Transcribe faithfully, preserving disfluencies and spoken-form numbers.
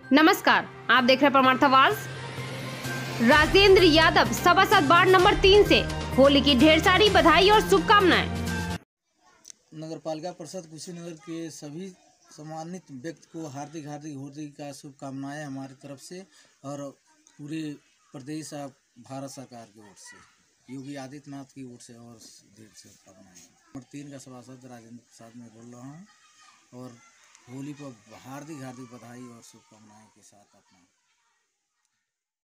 नमस्कार, आप देख रहे हैं परमार्थ आवाज। राजेंद्र यादव सभासद वार्ड नंबर तीन से होली की ढेर सारी बधाई और शुभकामनाएं। नगरपालिका परिषद कुशीनगर के सभी सम्मानित व्यक्ति को हार्दिक हार्दिक होली का शुभकामनाएं हमारी तरफ से और पूरे प्रदेश और भारत सरकार की ओर से, योगी आदित्यनाथ की ओर से और ढेर से शुभकामनाएं। नंबर तीन का सभासद राजेंद्र प्रसाद मैं बोल रहा हूँ और होली पर हार्दिक हार्दिक बधाई और शुभकामनाएं के साथ अपना